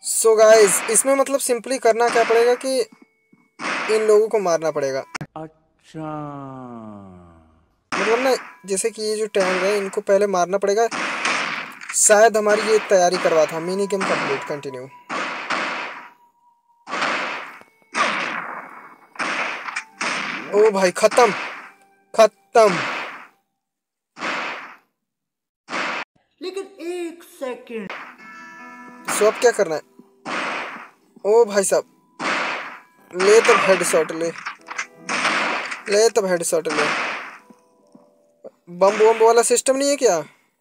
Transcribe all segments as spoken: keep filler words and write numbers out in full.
So guys इसमें मतलब simply करना क्या पड़ेगा कि इन लोगों को मारना पड़ेगा। अच्छा मतलब ना जैसे कि ये जो टैंक है इनको पहले मारना पड़ेगा। शायद हमारी ये तैयारी करवा था। Mini game complete continue. ओ भाई खत्म खत्म। लेकिन एक सेकंड। सो अब क्या करना है? ओ भाई साहब ले तब हेडशॉट ले ले तब हेडशॉट ले। बम बम वाला सिस्टम नहीं है क्या?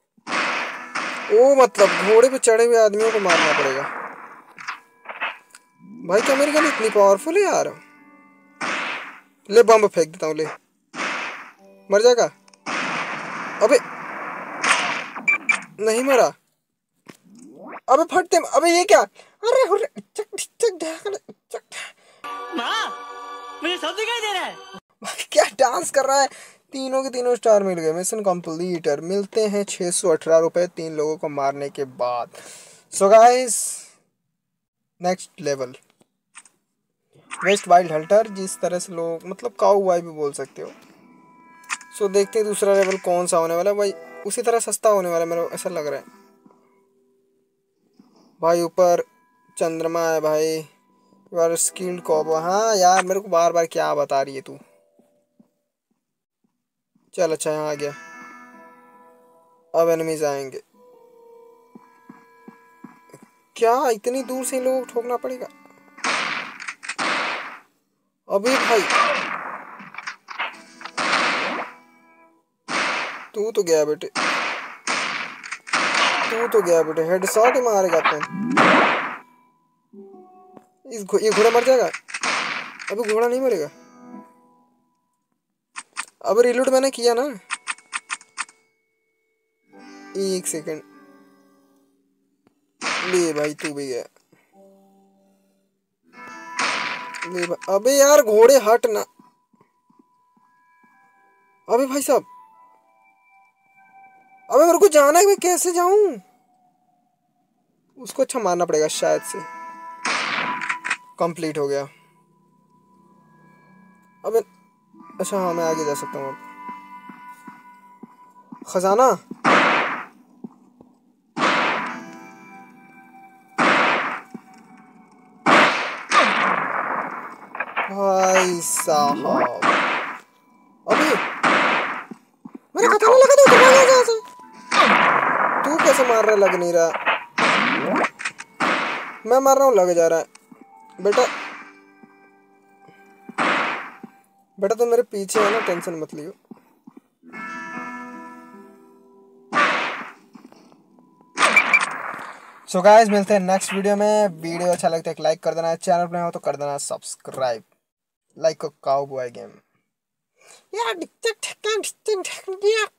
ओ मतलब घोड़े पे चढ़े हुए आदमियों को मारना पड़ेगा। भाई क्या मेरी गन इतनी पावरफुल है यार। ले बम फेंक देता हूँ ले। मर जाएगा। अबे नहीं मरा। अबे फटते अबे ये क्या? अरे हुर्रे, चक चक ढाक चक। माँ मुझे सब दिखाई दे रहा है। भाई क्या डांस कर रहा है। तीनों के तीनों स्टार मिल गए। मिशन कंप्लीटर मिलते हैं छह सौ अठारह रुपए तीन लोगों को मारने के बाद। So guys next level west wild हल्टर जिस तरह से लोग मतलब काऊ वाई भी बोल सकते हो। सो देखते हैं दूसरा लेवल कौन सा होने वाला है भाई। उसी तरह सस्ता होने वाला है मेरे को ऐसा लग रहा है। भाई ऊपर चंद्रमा है भाई। You are skilled cowboy. हाँ यार मेरे को बार बार क्या बता रही है तू। चल अच्छा यहाँ आ गया। अब एनिमीज आएंगे। क्या इतनी दूर से इन लोगों को ठोकना पड़ेगा? अबे भाई तू तो गया बेटे तू तो गया बेटे हेडशॉट ही मारेगा तुम। इस घो, ये घोड़ा मर जाएगा। अबे घोड़ा नहीं मरेगा। अब रिलोड मैंने किया ना। एक सेकंड ले भाई तू भी गया। ले भाई अबे यार घोड़े हट ना। अबे भाई साहब अबे मेरे को जाना है मैं कैसे जाऊं? उसको अच्छा मारना पड़ेगा शायद से। कंप्लीट हो गया। अबे अच्छा हाँ मैं आगे जा सकता हूँ अब। खजाना भाई साहब। अबे मेरा खजाना लगा दो दरवाजा से। तू कैसे मार रहा है? लग नहीं रहा। मैं मार रहा हूँ लग जा रहा है। बेटा बेटा तुम मेरे पीछे है ना टेंशन मत लियो। सो गाइस मिलते हैं नेक्स्ट वीडियो में। वीडियो अच्छा लगता है एक लाइक कर देना। चैनल पर नए हो तो कर देना subscribe. Like a cowboy game यार।